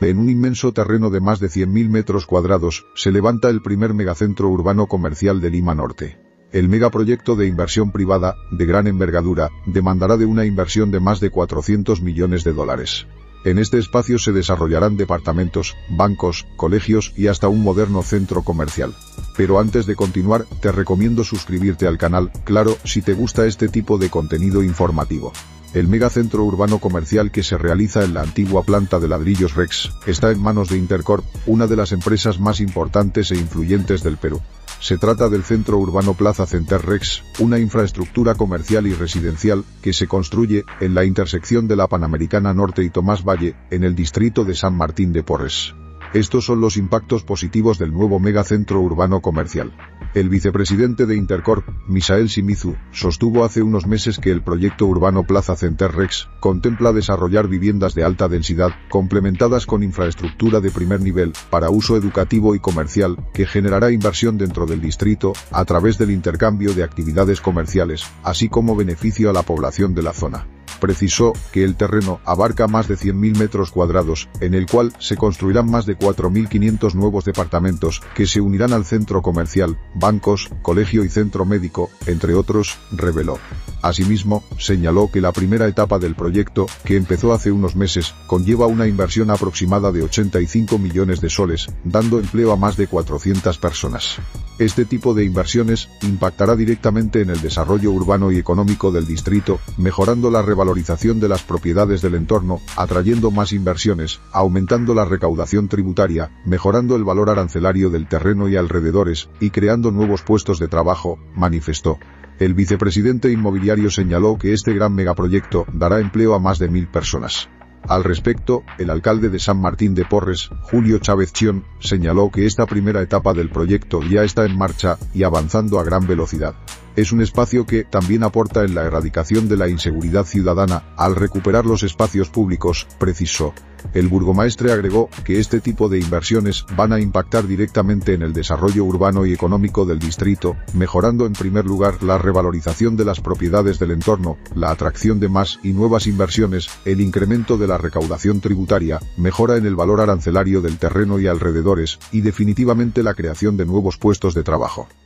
En un inmenso terreno de más de 100.000 metros cuadrados, se levanta el primer megacentro urbano comercial de Lima Norte. El megaproyecto de inversión privada, de gran envergadura, demandará de una inversión de más de 400 millones de dólares. En este espacio se desarrollarán departamentos, bancos, colegios y hasta un moderno centro comercial. Pero antes de continuar, te recomiendo suscribirte al canal, claro, si te gusta este tipo de contenido informativo. El megacentro urbano comercial que se realiza en la antigua planta de ladrillos Rex, está en manos de Intercorp, una de las empresas más importantes e influyentes del Perú. Se trata del Centro Urbano Plaza Center Rex, una infraestructura comercial y residencial que se construye en la intersección de la Panamericana Norte y Tomás Valle, en el distrito de San Martín de Porres. Estos son los impactos positivos del nuevo megacentro urbano comercial. El vicepresidente de Intercorp, Misael Shimizu, sostuvo hace unos meses que el proyecto urbano Plaza Center Rex contempla desarrollar viviendas de alta densidad, complementadas con infraestructura de primer nivel, para uso educativo y comercial, que generará inversión dentro del distrito, a través del intercambio de actividades comerciales, así como beneficio a la población de la zona. Precisó que el terreno abarca más de 100.000 metros cuadrados, en el cual se construirán más de 4.500 nuevos departamentos, que se unirán al centro comercial, bancos, colegio y centro médico, entre otros, reveló. Asimismo, señaló que la primera etapa del proyecto, que empezó hace unos meses, conlleva una inversión aproximada de 85 millones de soles, dando empleo a más de 400 personas. Este tipo de inversiones impactará directamente en el desarrollo urbano y económico del distrito, mejorando la revalorización de las propiedades del entorno, atrayendo más inversiones, aumentando la recaudación tributaria, mejorando el valor arancelario del terreno y alrededores, y creando nuevos puestos de trabajo, manifestó. El vicepresidente inmobiliario señaló que este gran megaproyecto dará empleo a más de 1.000 personas. Al respecto, el alcalde de San Martín de Porres, Julio Chávez Chión, señaló que esta primera etapa del proyecto ya está en marcha y avanzando a gran velocidad. Es un espacio que también aporta en la erradicación de la inseguridad ciudadana, al recuperar los espacios públicos, precisó. El burgomaestre agregó que este tipo de inversiones van a impactar directamente en el desarrollo urbano y económico del distrito, mejorando en primer lugar la revalorización de las propiedades del entorno, la atracción de más y nuevas inversiones, el incremento de la recaudación tributaria, mejora en el valor arancelario del terreno y alrededores, y definitivamente la creación de nuevos puestos de trabajo.